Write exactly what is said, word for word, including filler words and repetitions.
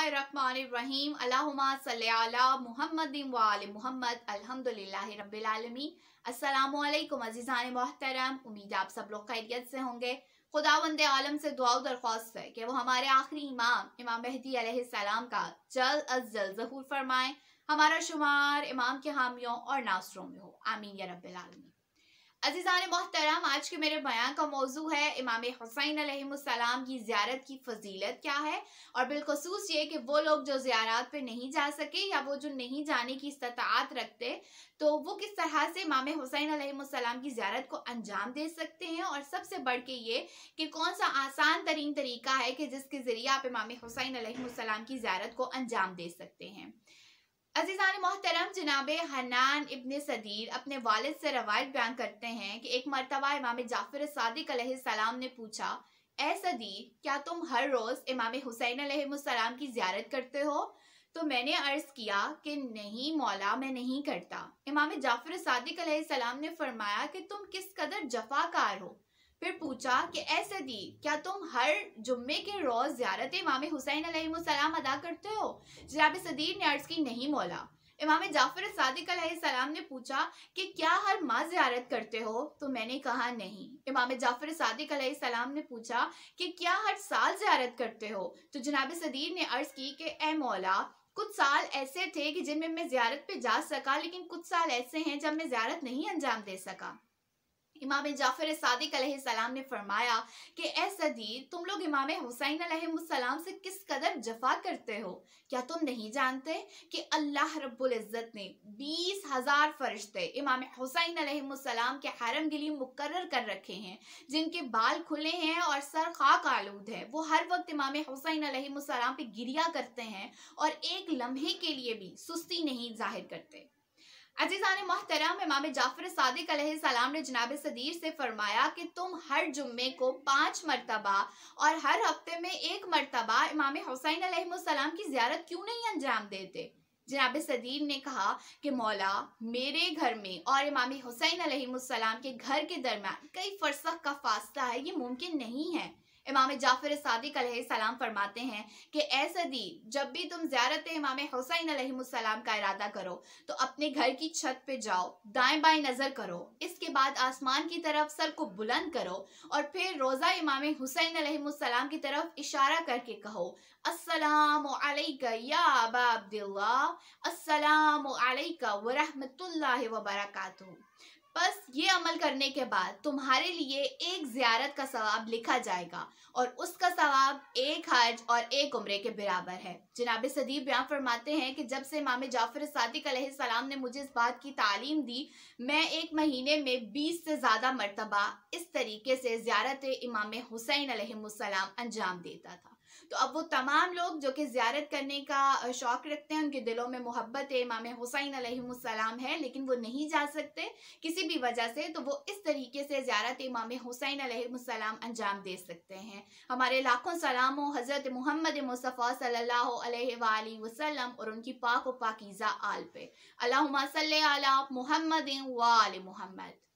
बिस्मिल्लाहिर्रहमानिर्रहीम अल्लाहुम्मा सल्लि अला मुहम्मदिन व आलि मुहम्मद अल्हम्दुलिल्लाहि रब्बिल आलमीन। अस्सलामु अलैकुम अज़ीज़ान मोहतरम, उम्मीद आप सब लोग खैरियत से होंगे। खुदावंद आलम से दुआ दरख्वास्त है कि वो हमारे आखिरी इमाम इमाम मेहदी अलैहिस्सलाम का जल्द अज जल्द ज़हूर फरमाएं, हमारा शुमार इमाम के हामियों और नासरों में हो, आमीन या रब्बिल आलमीन। अज़ीज़ान मोहतरम, आज के मेरे बयान का मौजू है इमाम हुसैन अलैहिस्सलाम की ज़ियारत की फजीलत क्या है, और बिलखसूस ये कि वो लोग जो ज़ियारत पे नहीं जा सके या वो जो नहीं जाने की इस्तिताअत रखते, तो वो किस तरह से इमाम हुसैन अलैहिस्सलाम की ज़ियारत को अंजाम दे सकते हैं। और सबसे बढ़ के ये कि कौन सा आसान तरीन तरीका है कि जिसके ज़रिए आप इमाम हुसैन अलैहिस्सलाम की ज़ियारत को अंजाम दे सकते हैं। अज़ीज़ान मोहतरम, जनाब हन्नान इब्ने सदीर अपने वालिद से रवायत बयान करते हैं कि एक मरतबा इमाम जाफ़र सादिक अलैहिस्सलाम ने पूछा, ए सदीर, क्या तुम हर रोज़ इमाम हुसैन अलैहिस्सलाम की ज़ियारत करते हो? तो मैंने अर्ज़ किया कि नहीं मौला, मैं नहीं करता। इमाम जाफ़र सादिक अलैहिस्सलाम ने फरमाया कि तुम किस कदर जफ़ाकार हो। फिर पूछा कि ए सदीर, क्या तुम हर जुम्मे के रोज़ ज़ियारत इमाम हुसैन अलैहिस्सलाम अदा करते हो? जनाब सदीर ने अर्ज़ की, नहीं मौला। इमाम जाफ़र सादिक अलैहिस्सलाम ने पूछा कि क्या हर माह ज़ियारत करते हो? तो मैंने कहा नहीं। इमाम जाफ़र सादिक अलैहिस्सलाम ने पूछा कि क्या हर साल ज़ियारत करते हो? तो जनाब सदीर ने अर्ज़ की कि ए मौला, कुछ साल ऐसे थे कि जिनमें मैं ज़ियारत पे जा सका, लेकिन कुछ साल ऐसे हैं जब मैं ज़ियारत नहीं अंजाम दे सका। इमाम जाफ़र सादिक अलैहिस्सलाम ने फरमाया कि ए सदीर, तुम लोग इमाम हुसैन अलैहिस्सलाम से किस कदर जफा करते हो? क्या तुम नहीं जानते कि अल्लाह रब्बुल इज़्ज़त ने बीस हजार फरिश्ते इमाम हुसैन अलैहिस्सलाम के हरम के लिए मुकर्रर कर रखे हैं, जिनके बाल खुले हैं और सर खाक आलूद है। वो हर वक्त इमाम हुसैन अलैहिस्सलाम पे गिरिया करते हैं और एक लम्हे के लिए भी सुस्ती नहीं जाहिर करते। अज़ीज़ान मोहतरम, इमाम जाफ़र सादिक अलैहिस्सलाम ने जनाब सदीर से फरमाया कि तुम हर जुम्मे को पाँच मरतबा और हर हफ्ते में एक मरतबा इमाम हुसैन अलैहिस्सलाम की ज़ियारत क्यों नहीं अंजाम देते? जनाब सदीर ने कहा कि मौला, मेरे घर में और इमाम हुसैन अलैहिस्सलाम के घर के दरमियान कई फरसख का फासला है, ये मुमकिन नहीं है। इमाम जाफ़र सादिक अलैहिस्सलाम फरमाते हैं कि ए सदीर, जब भी तुम ज़ियारत इमाम हुसैन अलैहिस्सलाम का इरादा करो तो अपने घर की छत पे जाओ, दाएं बाएं नज़र करो, इसके बाद आसमान की तरफ सर को बुलंद करो और फिर रोज़ा इमाम हुसैन अलैहिस्सलाम की तरफ इशारा करके कहो, अस्सलामु अलैका या अबा अब्दुल्लाह, अस्सलामु अलैका व रहमतुल्लाहि व बरकातुहू। बस ये अमल करने के बाद तुम्हारे लिए एक ज़ियारत का सवाब लिखा जाएगा और उसका सवाब एक हज और एक उम्रे के बराबर है। जनाब सदीर बयान फरमाते हैं कि जब से इमाम जाफ़र सादिक अलैहिस्सलाम ने मुझे इस बात की तालीम दी, मैं एक महीने में बीस से ज़्यादा मरतबा इस तरीके से ज़ियारत इमाम हुसैन अलैहिस्सलाम अंजाम देता था। तो अब वो तमाम लोग जो कि ज़ियारत करने का शौक़ रखते हैं, उनके दिलों में मोहब्बत इमाम हुसैन अलैहिस्सलाम है, लेकिन वो नहीं जा सकते किसी भी वजह से, तो वो इस तरीके से ज़ियारत इमाम हुसैन अलैहिस्सलाम अंजाम दे सकते हैं। हमारे लाखों सलामों हज़रत मुहम्मद मुस्तफ़ा सल्लल्लाहु अलैहि वसल्लम और उनकी पाक व पाकीज़ा आल पे। अल्लाहुम्मा सल्लि अला मुहम्मदिन व आलि मुहम्मद।